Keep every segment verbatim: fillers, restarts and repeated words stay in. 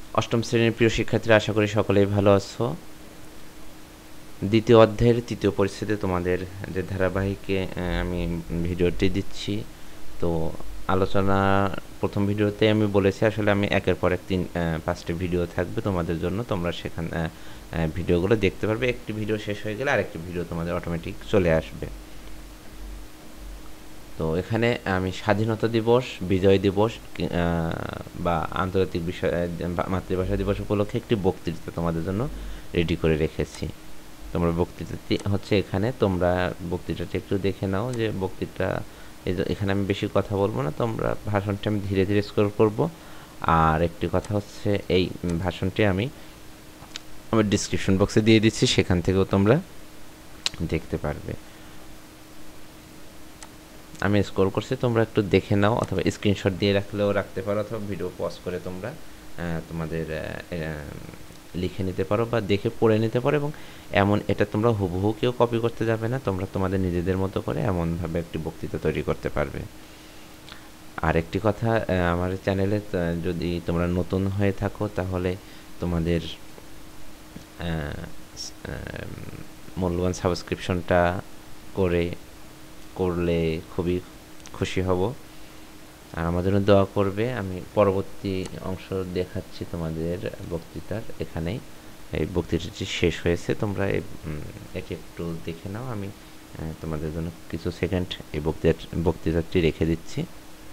অষ্টম শ্রেণীর প্রিয় শিক্ষার্থীরা, আশা করি সকলেই ভালো আছো। দ্বিতীয় অধ্যায়ের তৃতীয় পরিচ্ছেদে তোমাদের যে ধারাবাহিকে আমি ভিডিওটি দিচ্ছি, তো আলোচনা প্রথম ভিডিওতে আমি বলেছি আসলে আমি একের পর এক তিন পাঁচটি ভিডিও থাকবে তোমাদের জন্য, তোমরা সেখানে ভিডিওগুলো দেখতে পারবে। একটি ভিডিও শেষ হয়ে গেলে আরেকটি ভিডিও তোমাদের অটোমেটিক চলে আসবে। তো এখানে আমি স্বাধীনতা দিবস, বিজয় দিবস বা আন্তর্জাতিক বিষয় মাতৃভাষা দিবস উপলক্ষে একটি বক্তৃতা তোমাদের জন্য রেডি করে রেখেছি। তোমরা বক্তৃতাটি হচ্ছে এখানে, তোমরা বক্তৃতাটি একটু দেখে নাও যে বক্তৃতা এখানে আমি বেশি কথা বলবো না, তোমরা ভাষণটি আমি ধীরে ধীরে স্ক্রল করব। আর একটি কথা হচ্ছে এই ভাষণটি আমি আমার ডিসক্রিপশন বক্সে দিয়ে দিচ্ছি, সেখান থেকেও তোমরা দেখতে পারবে। আমি স্ক্রল করছি, তোমরা একটু দেখে নাও, অথবা স্ক্রিনশট দিয়ে রাখলেও রাখতে পারো, অথবা ভিডিও পজ করে তোমরা তোমাদের লিখে নিতে পারো বা দেখে পড়ে নিতে পারো। এবং এমন এটা তোমরা হুবহু কেউ কপি করতে যাবে না, তোমরা তোমাদের নিজেদের মতো করে এমনভাবে একটি বক্তৃতা তৈরি করতে পারবে। আর একটি কথা, আমার চ্যানেলে যদি তোমরা নতুন হয়ে থাকো তাহলে তোমাদের মূল্যবান সাবস্ক্রিপশনটা করে করলে খুবই খুশি হব। আর আমার জন্য দোয়া করবে। আমি পরবর্তী অংশ দেখাচ্ছি তোমাদের বক্তৃতার। এখানেই এই বক্তৃতাটি শেষ হয়েছে, তোমরা এটি একটু দেখে নাও। আমি তোমাদের জন্য কিছু সেকেন্ড এই বক্তৃতা বক্তৃতাটি রেখে দিচ্ছি।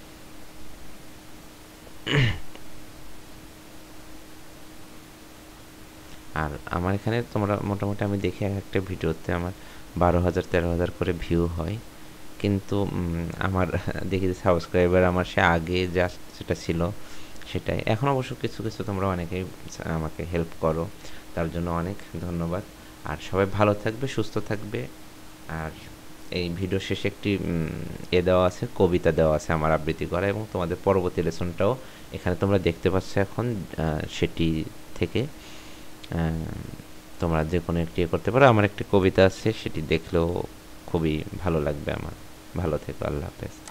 আর আমার এখানে তোমরা মোটামুটি আমি দেখি একটা ভিডিওতে আমার বারো হাজার তেরো হাজার করে ভিউ হয়, কিন্তু আমার দেখি সাবস্ক্রাইবার আমার সে আগে জাস্ট যেটা ছিল সেটাই। এখন অবশ্য কিছু কিছু তোমরা অনেকেই আমাকে হেল্প করো, তার জন্য অনেক ধন্যবাদ। আর সবাই ভালো থাকবে, সুস্থ থাকবে। আর এই ভিডিও শেষে একটি এ দেওয়া আছে, কবিতা দেওয়া আছে আমার আবৃত্তি করা, এবং তোমাদের পরবর্তী লেসনটাও এখানে তোমরা দেখতে পাচ্ছ এখন। সেটি থেকে তোমরা যে কোনো একটি এ করতে পারো। আমার একটি কবিতা আছে, সেটি দেখলেও খুবই ভালো লাগবে আমার। ভালো থেকো, আল্লাহ হাফেজ।